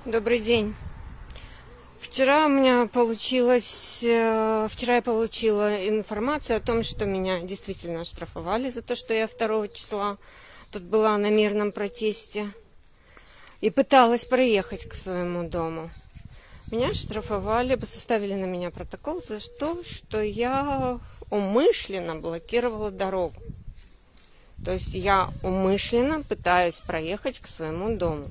Добрый день. Вчера я получила информацию о том, что меня действительно оштрафовали за то, что я 2 числа тут была на мирном протесте и пыталась проехать к своему дому. Меня оштрафовали, составили на меня протокол за то, что я умышленно блокировала дорогу. То есть я умышленно пытаюсь проехать к своему дому.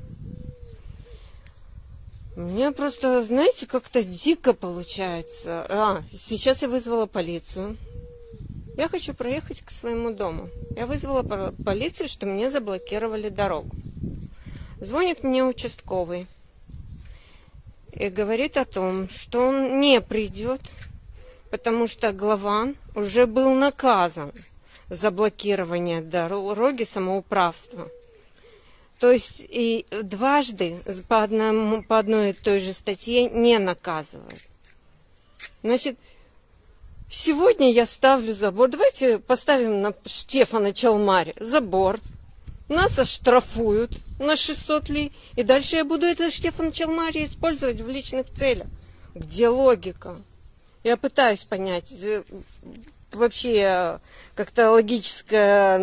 Мне просто, знаете, как-то дико получается. Сейчас я вызвала полицию. Я хочу проехать к своему дому. Я вызвала полицию, что мне заблокировали дорогу. Звонит мне участковый и говорит о том, что он не придет, потому что глава уже был наказан за блокирование дороги самоуправства. То есть и дважды по одной и той же статье не наказывают. Значит, сегодня я ставлю забор. Давайте поставим на Штефана Чалмари забор. Нас оштрафуют на 600 лей. И дальше я буду этот Штефан Чалмари использовать в личных целях. Где логика? Я пытаюсь понять вообще как-то логическое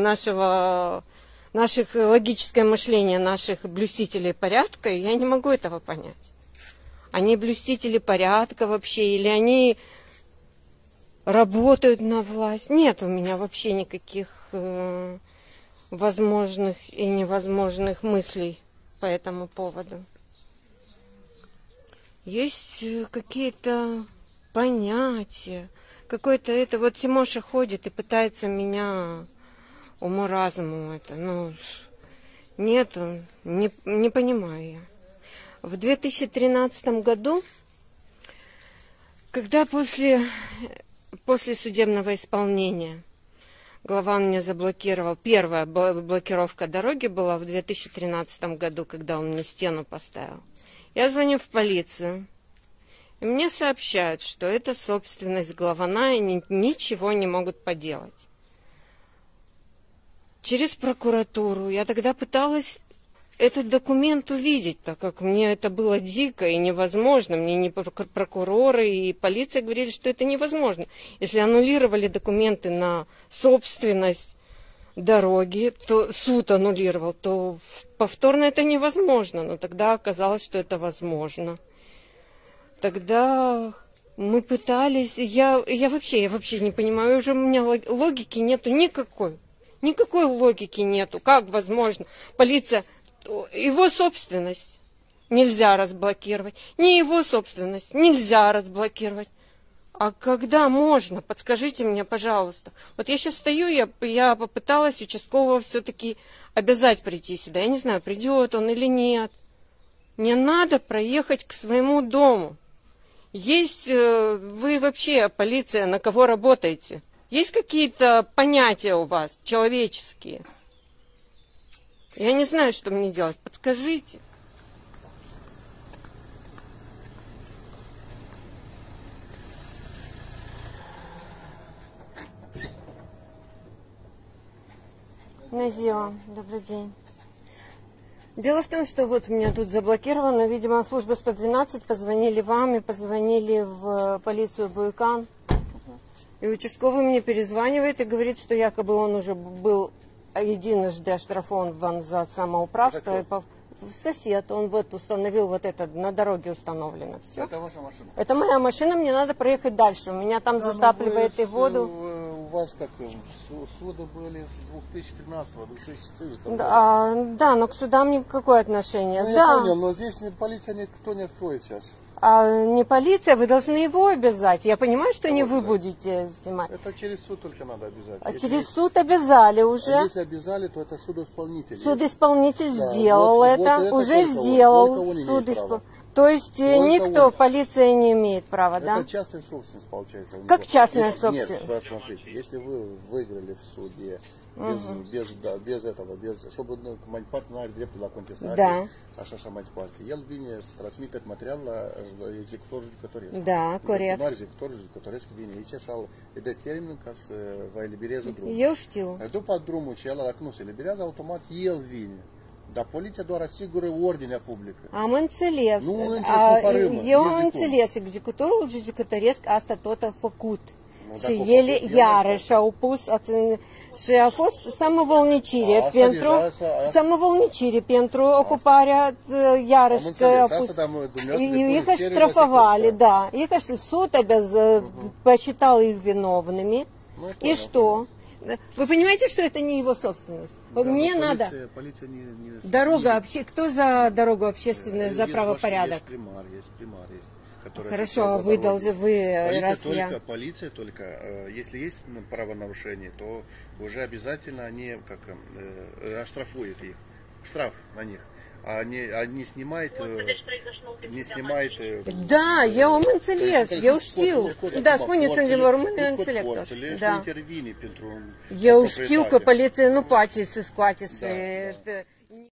логическое мышление наших блюстителей порядка, и я не могу этого понять. Они блюстители порядка вообще, или они работают на власть? Нет у меня вообще никаких возможных и невозможных мыслей по этому поводу. Есть какие-то понятия, какое-то это. Вот Тимоша ходит и пытается меня уму-разуму нету, не понимаю я. В 2013 году, когда после судебного исполнения глава меня заблокировал, первая блокировка дороги была в 2013 году, когда он мне стену поставил. Я звоню в полицию, и мне сообщают, что это собственность главана, и ничего не могут поделать. Через прокуратуру я тогда пыталась этот документ увидеть, так как мне это было дико и невозможно. Мне не прокуроры и полиция говорили, что это невозможно. Если аннулировали документы на собственность дороги, то суд аннулировал, то повторно это невозможно. Но тогда оказалось, что это возможно. Тогда мы пытались, я вообще не понимаю, уже у меня логики нету никакой. Никакой логики нету. Как возможно? Полиция, его собственность нельзя разблокировать. Не его собственность нельзя разблокировать. А когда можно? Подскажите мне, пожалуйста. Вот я сейчас стою, я попыталась участкового все-таки обязать прийти сюда. Я не знаю, придет он или нет. Мне надо проехать к своему дому. Есть вы вообще, полиция, на кого работаете? Есть какие-то понятия у вас человеческие? Я не знаю, что мне делать. Подскажите. Назио, добрый день. Дело в том, что вот у меня тут заблокировано, видимо, служба 112, позвонили вам и позвонили в полицию Буйкан. И участковый мне перезванивает и говорит, что якобы он уже был единожды оштрафован за самоуправство. Сосед, он вот установил вот это, на дороге установлено. Все. Это ваша машина? Это моя машина, мне надо проехать дальше. У меня там затапливает и воду. У вас как суды были с 2013-2014 да, но к судам никакое отношение. Ну, да. Я понял, но здесь полиция никто не откроет сейчас. Не полиция, вы должны его обязать. Я понимаю, что не вы будете снимать. Это через суд только надо обязать. А через суд обязали уже. А если обязали, то это судоисполнитель. Судоисполнитель сделал это, уже сделал. То есть никто, полиция не имеет права, да? Это частная собственность получается. Как частная собственность? Нет, посмотрите, если вы выиграли в суде, чтобы манипулировать dreptul la contestație, да. Așa și mai departe. El vine să transmită material la executorul judecătoresc. Da, corect. Doar executorul judecătoresc vine aici și îi dă termen ca să vă elibereze drumul. Eu știu. După drumul acela, dacă nu se eliberează, automat el vine. Dar poliția doar asigură ordinea publică. Am înțeles. Nu încerc cu fărâmă, Eu nici am de cum. înțeles. Executorul judecătoresc asta tot a făcut. dacă Și a ele făcut, el iarăși au pus și a fost samovolnicire Asta pentru deja, asta- samovolnicire pentru ocuparea iarăși Am că înțeles, a asta, pus. dar dumneavoastră Их depuneți cerere штрафовали, la да. Их суд посчитал их виновными. Ну, я И понял, что? Вы понимаете, что это не его собственность? Вот мне надо. Полиция не... Дорога, кто за дорогу общественную, за правопорядок? Есть примар, есть. Который Хорошо, отвечает за вы дороги. должны, вы, Россия. Полиция только, если есть правонарушение, то уже обязательно они оштрафуют их. Штраф на них. Не снимает... Не снимает... Da, eu am înțeles, eu știu. Da, spuneți-mi din română, înțeleg tot. Da. Eu știu că poliția nu poate să scoate, să...